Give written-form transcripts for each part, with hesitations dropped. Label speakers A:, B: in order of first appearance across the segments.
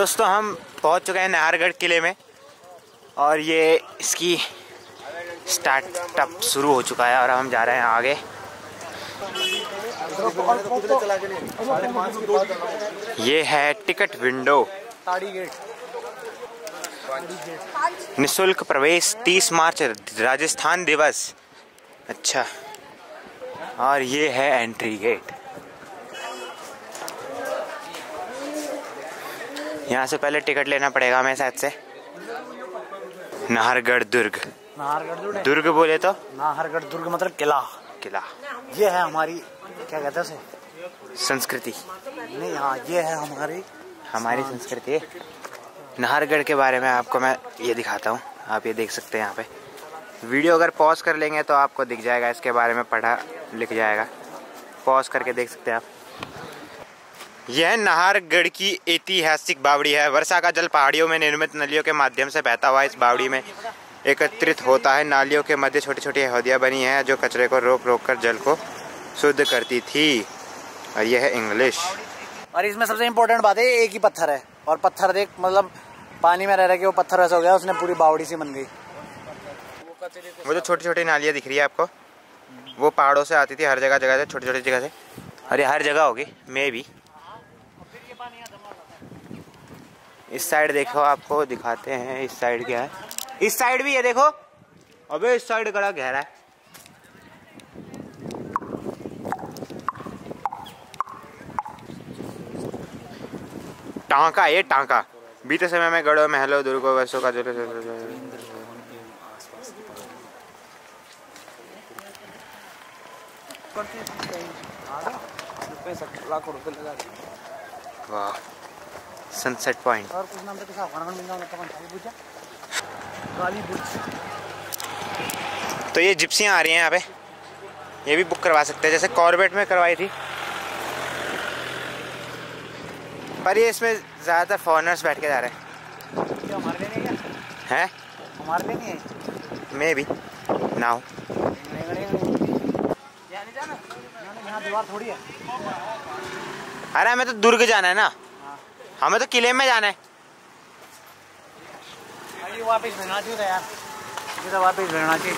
A: दोस्तों हम पहुंच चुके हैं नाहरगढ़ किले में और ये इसकी स्टार्टअप शुरू हो चुका है और हम जा रहे हैं आगे। ये है टिकट विंडो। निःशुल्क प्रवेश 30 मार्च राजस्थान दिवस। अच्छा, और ये है एंट्री गेट। यहाँ से पहले टिकट लेना पड़ेगा हमें शायद से। नाहरगढ़ दुर्ग। नाहरगढ़ दुर्ग बोले तो
B: नाहरगढ़ दुर्ग मतलब किला।
A: किला
B: ये है हमारी, क्या कहते हैं उसे,
A: संस्कृति।
B: नहीं, हाँ ये है हमारी
A: संस्कृति। नाहरगढ़ के बारे में आपको मैं ये दिखाता हूँ। आप ये देख सकते हैं यहाँ पे। वीडियो अगर पॉज कर लेंगे तो आपको दिख जाएगा, इसके बारे में पढ़ा लिख जाएगा। पॉज करके देख सकते हैं आप। यह नाहरगढ़ की ऐतिहासिक बावड़ी है। वर्षा का जल पहाड़ियों में निर्मित नलियों के माध्यम से बहता हुआ इस बावड़ी में एकत्रित होता है। नालियों के मध्य छोटी छोटी हौदियाँ बनी हैं जो कचरे को रोक रोक कर जल को शुद्ध करती थी। और यह है इंग्लिश।
B: और इसमें सबसे इम्पोर्टेंट बात है, एक ही पत्थर है और पत्थर देख, मतलब पानी में रह रहे कि वो पत्थर वैसा हो गया, उसने पूरी बावड़ी सी बन गई।
A: वो जो छोटी छोटी नालियाँ दिख रही है आपको, वो पहाड़ों से आती थी, हर जगह जगह से, छोटी छोटी जगह से। और ये हर जगह होगी मे भी। इस साइड देखो, आपको दिखाते हैं इस साइड क्या है। इस साइड भी है देखो। अबे इस साइड बड़ा गहरा है। टांका, ये टांका। बीते समय में गढ़ों महलों दुर्गों वर्षों का
B: लाखों रुपए लगा।
A: वाह, सनसेट पॉइंट।
B: और कुछ नाम
A: तो ये जिप्सियाँ आ रही हैं यहाँ पे, ये भी बुक करवा सकते हैं, जैसे कॉर्बेट में करवाई थी। पर ये इसमें ज़्यादातर फॉरेनर्स बैठ के जा रहे हैं।
B: हमारे लिए नहीं
A: है?
B: हमारे लिए नहीं है।
A: मे भी नाउ।
B: यहाँ दीवार थोड़ी है।
A: अरे हमें तो दुर्ग जाना है ना। हमें तो किले में जाना है।
B: वापस भेजना चाहिए यार, तो वापस भेजना चाहिए।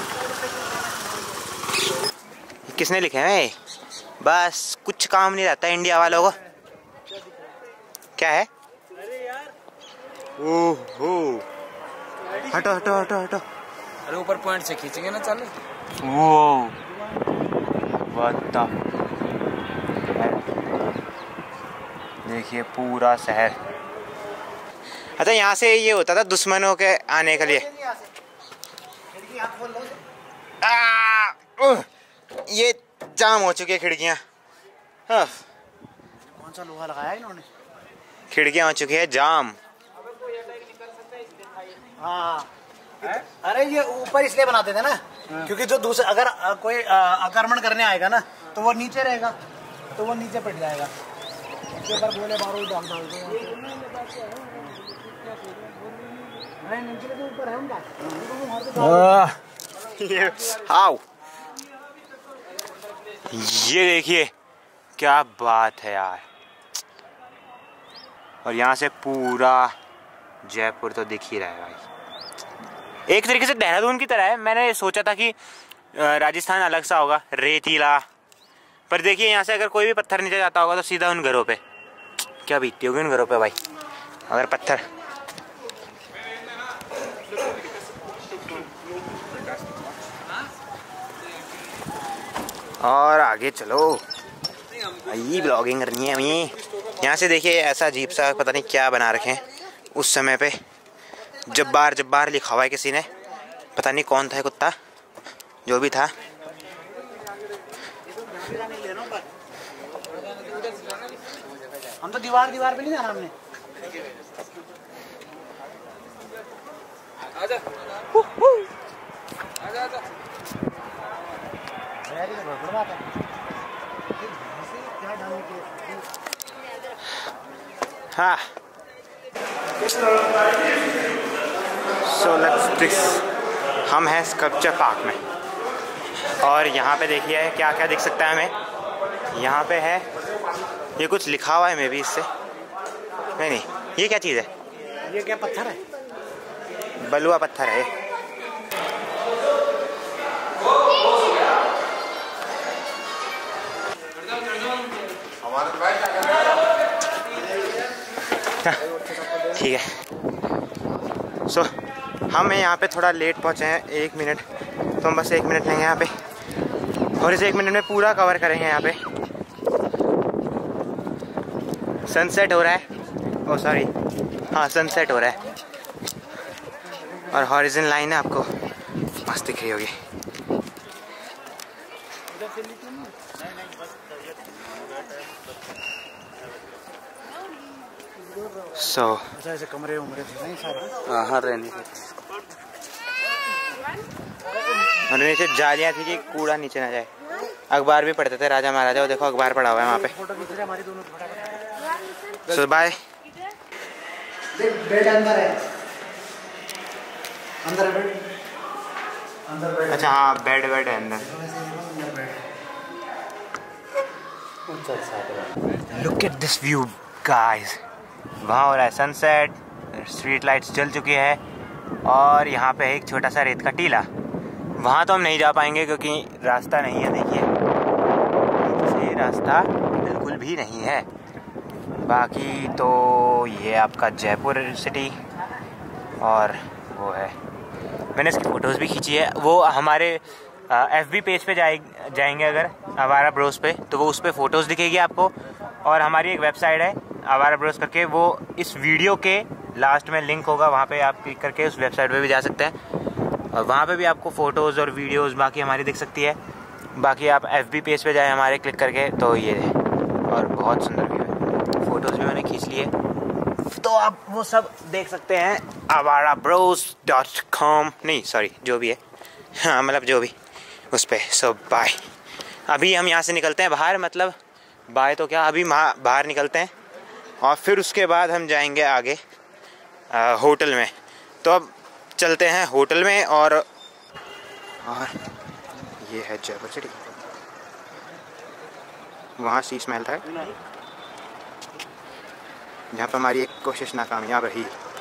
A: किसने लिखे हैं? बस कुछ काम नहीं रहता इंडिया वालों को। क्या है? ओहो, हटो हटो हटो हटो।
B: अरे ऊपर पॉइंट से खींचेंगे ना, चले।
A: वो देखिए पूरा शहर। अच्छा, यहाँ से ये होता था दुश्मनों के आने के लिए। ये जाम हो चुकी है खिड़कियाँ।
B: कौन सा लोहा लगाया इन्होंने?
A: खिड़कियाँ हो चुकी है जाम।
B: हाँ, अरे ये ऊपर इसलिए बनाते थे ना, क्योंकि जो दूसरे अगर कोई आक्रमण करने आएगा ना तो वो नीचे रहेगा, तो वो नीचे पड़ जाएगा। इसके ऊपर गोले बारूद डाल दो। नीचे के ऊपर है उनका।
A: आओ, ये देखिए क्या बात है यार। और यहाँ से पूरा जयपुर तो दिख ही रहा है भाई। एक तरीके से देहरादून की तरह है। मैंने सोचा था कि राजस्थान अलग सा होगा, रेतीला। पर देखिए यहाँ से अगर कोई भी पत्थर नीचे जाता होगा तो सीधा उन घरों पे क्या बीतती होगी, उन घरों पे भाई, अगर पत्थर। और आगे चलो, ये ब्लॉगिंग करनी है हमें। यहाँ से देखिए ऐसा अजीब सा पता नहीं क्या बना रखे हैं। उस समय पे जब्बार जब्बार लिखा हुआ है किसी ने, पता नहीं कौन था कुत्ता, जो भी था।
B: हम तो दीवार पे नहीं जाना हमने। आजा आजा आजा।
A: हाँ, हम हैं स्कल्पचर पार्क में और यहाँ पे देखिए क्या क्या दिख सकता है हमें। यहाँ पे है, ये कुछ लिखा हुआ है मे भी इससे, नहीं ये क्या चीज़ है?
B: ये क्या पत्थर है?
A: बलुआ पत्थर है। ठीक है। सो हम यहाँ पे थोड़ा लेट पहुँचे हैं, 1 मिनट, तो हम बस 1 मिनट लेंगे यहाँ पे और इस 1 मिनट में पूरा कवर करेंगे। यहाँ पे सनसेट हो रहा है, ओ सॉरी, हाँ सनसेट हो रहा है और हॉरिजन लाइन है, आपको मस्त दिख रही होगी।
B: ऐसे कमरे उमरे थे सारे।
A: हाँ रहने और नीचे जालियाँ थी कि कूड़ा नीचे ना जाए। अखबार भी पढ़ते थे राजा महाराजा, वो देखो अखबार पढ़ा हुआ है वहाँ पे। सो बाय।
B: बेड अंदर है, अंदर बेड, अंदर बेड।
A: अच्छा हाँ बेड वेड है अंदर। Look at this view guys, वहाँ हो रहा है सनसेट, स्ट्रीट लाइट्स जल चुकी है और यहाँ पे एक छोटा सा रेत का टीला। वहाँ तो हम नहीं जा पाएंगे क्योंकि रास्ता नहीं है, देखिए ये रास्ता बिल्कुल भी नहीं है। बाकी तो ये आपका जयपुर सिटी और वो है, मैंने इसकी फ़ोटोज़ भी खींची है। वो हमारे FB पेज पे जाएंगे अगर आवारा ब्रोस पे, तो वो उस पर फ़ोटोज़ दिखेगी आपको। और हमारी एक वेबसाइट है आवारा ब्रोस करके, वो इस वीडियो के लास्ट में लिंक होगा, वहाँ पे आप क्लिक करके उस वेबसाइट पे भी जा सकते हैं और वहाँ पे भी आपको फ़ोटोज़ और वीडियोज़ बाकी हमारी दिख सकती है। बाकी आप FB पेज पे जाएँ हमारे, क्लिक करके, तो ये है और बहुत सुंदर व्यू है। फ़ोटोज़ भी मैंने खींच लिए, तो आप वो सब देख सकते हैं avarabros.com, नहीं सॉरी जो भी है, हाँ मतलब जो भी उस पर। So bye. अभी हम यहाँ से निकलते हैं बाहर, मतलब बाय तो क्या, अभी बाहर निकलते हैं और फिर उसके बाद हम जाएंगे आगे होटल में। तो अब चलते हैं होटल में और ये है जयपुर सिटी। वहाँ शीश महल था जहाँ पर हमारी एक कोशिश नाकामयाब रही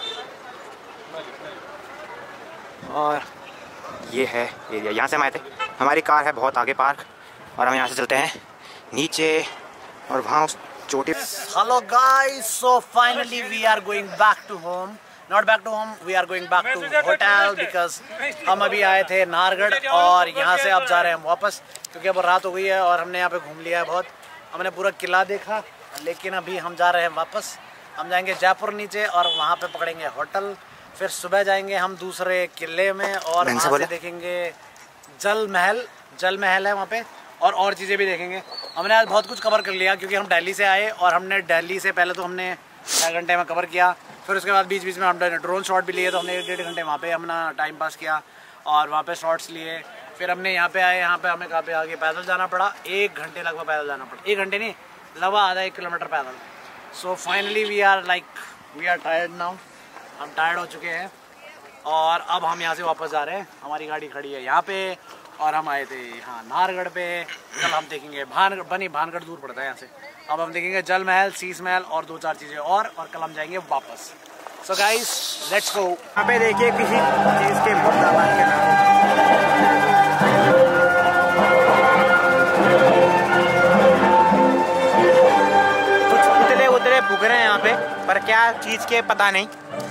A: और ये है एरिया, यहाँ से हम आए थे। हमारी कार है बहुत आगे पार्क और हम यहाँ से चलते हैं नीचे और वहाँ उस चोटी।
B: Hello guys, so finally we are going back to home, not back to home, we are going back to hotel because हम अभी आए थे नाहरगढ़ और यहाँ से अब जा रहे हैं हम वापस, क्योंकि अब रात हो गई है और हमने यहाँ पे घूम लिया है बहुत। हमने पूरा किला देखा, लेकिन अभी हम जा रहे हैं वापस। हम जाएंगे जयपुर नीचे और वहाँ पे पकड़ेंगे होटल, फिर सुबह जाएंगे हम दूसरे किले में और वहाँ से देखेंगे जल महल है वहाँ पे और चीज़ें भी देखेंगे। हमने आज बहुत कुछ कवर कर लिया क्योंकि हम दिल्ली से आए और हमने दिल्ली से पहले तो हमने 4 घंटे में कवर किया, फिर उसके बाद बीच बीच में हमने ड्रोन शॉट भी लिए, तो हमने 1-1.5 घंटे वहाँ पे अपना टाइम पास किया और वहाँ पे शॉट्स लिए। फिर हमने यहाँ पे आए, यहाँ पे हमें काफ़ी आगे पैदल जाना पड़ा, 1 घंटे लगभग पैदल जाना पड़ा, 1 घंटे नहीं लगभग आधा 1 किलोमीटर पैदल। So finally we are tired now, हम टायर्ड हो चुके हैं और अब हम यहाँ से वापस जा रहे हैं। हमारी गाड़ी खड़ी है यहाँ पे और हम आए थे यहाँ नाहरगढ़ पे। कल हम देखेंगे भानगढ़ दूर पड़ता है यहाँ से। अब हम देखेंगे जल महल, शीश महल और 2-4 चीज़ें और कल हम जाएंगे वापस। So guys let's go.
A: यहाँ पे देखिए किसी चीज़ के मुर्दाबाद के नाम कुछ उतरे फूक रहे हैं यहाँ पे, पर क्या चीज़ के पता नहीं।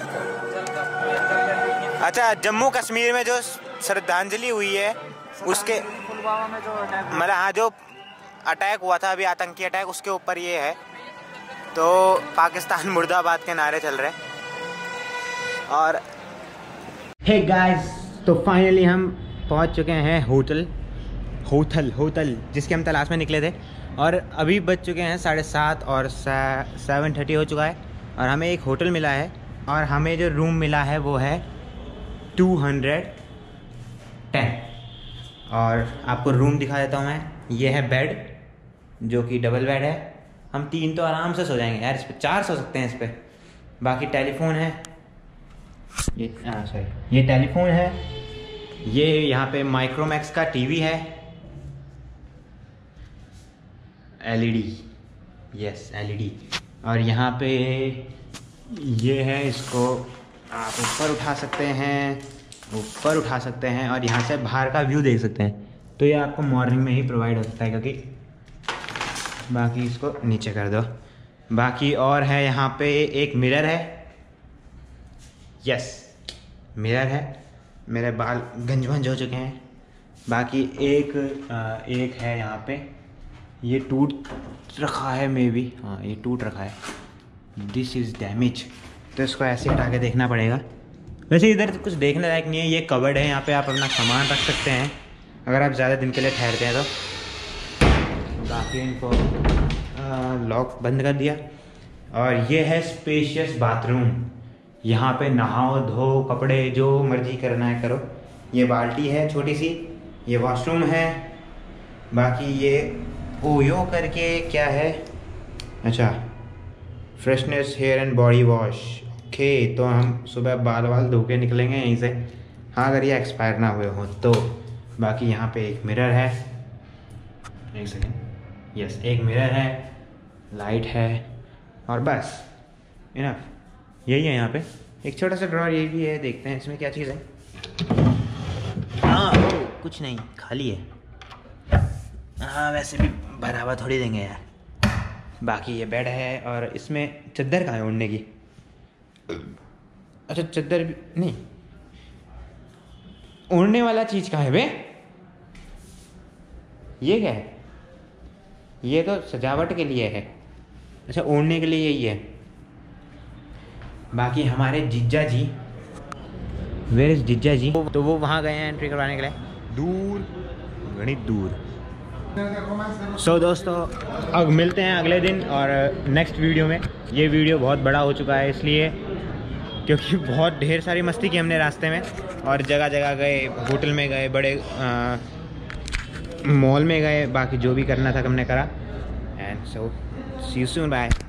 A: अच्छा, जम्मू कश्मीर में जो श्रद्धांजलि हुई है उसके मतलब हाँ जो अटैक हुआ था अभी, आतंकी अटैक, उसके ऊपर ये है। तो पाकिस्तान मुर्दाबाद के नारे चल रहे हैं। और हे गाइस, तो फाइनली हम पहुंच चुके हैं होटल जिसके हम तलाश में निकले थे और अभी बज चुके हैं 7:30 और 7:30 हो चुका है और हमें एक होटल मिला है और हमें जो रूम मिला है वो है 210। और आपको रूम दिखा देता हूँ मैं। ये है बेड जो कि डबल बेड है, हम 3 तो आराम से सो जाएंगे यार, इस पर 4 सो सकते हैं इस पर। बाकी टेलीफोन है, ये टेलीफोन है, ये यहाँ पे माइक्रोमैक्स का टीवी है, LED, यस LED। और यहाँ पे ये है, इसको आप ऊपर उठा सकते हैं, ऊपर उठा सकते हैं और यहाँ से बाहर का व्यू देख सकते हैं। तो ये आपको मॉर्निंग में ही प्रोवाइड होता है, क्योंकि बाकी इसको नीचे कर दो। बाकी और है यहाँ पे एक मिरर है, यस मिरर है। मेरे बाल गंज हो चुके हैं। बाकी एक है यहाँ पे, ये टूट रखा है मे बी, हाँ ये टूट रखा है, दिस इज़ डैमेज। तो इसको ऐसे हटा के देखना पड़ेगा। वैसे इधर कुछ देखने लायक नहीं है, ये कवर्ड है, यहाँ पे आप अपना सामान रख सकते हैं अगर आप ज़्यादा दिन के लिए ठहरते हैं तो। बाकी इनको लॉक बंद कर दिया। और ये है स्पेशियस बाथरूम, यहाँ पे नहाओ धो कपड़े जो मर्जी करना है करो। ये बाल्टी है छोटी सी, ये वॉशरूम है। बाकी ये ओयो करके क्या है, अच्छा freshness hair and body wash, okay. तो हम सुबह बाल वाल धो के निकलेंगे यहीं से, हाँ अगर ये एक्सपायर ना हुए हों तो। बाकी यहाँ पे एक मिरर है, एक सेकेंड, यस एक मिरर है, लाइट है और बस इनफ यही है। यहाँ पे एक छोटा सा ड्रॉअर ये भी है, देखते हैं इसमें क्या चीज़ है। हाँ कुछ नहीं, खाली है। हाँ वैसे भी भरा हुआ थोड़ी देंगे यार। बाकी ये बेड है और इसमें चद्दर कहाँ है ओढ़ने की, अच्छा चद्दर भी नहीं, ओढ़ने वाला चीज़ कहाँ है बे, ये क्या है, ये तो सजावट के लिए है, अच्छा ओढ़ने के लिए यही है। बाकी हमारे जीजा जी, वेयर इज जीजा जी, तो वो वहाँ गए हैं एंट्री करवाने के लिए, दूर गणित दूर। सो दोस्तों अब मिलते हैं अगले दिन और नेक्स्ट वीडियो में। ये वीडियो बहुत बड़ा हो चुका है इसलिए, क्योंकि बहुत ढेर सारी मस्ती की हमने रास्ते में, और जगह जगह गए, होटल में गए, बड़े मॉल में गए, बाकी जो भी करना था हमने करा। And so see you soon, bye.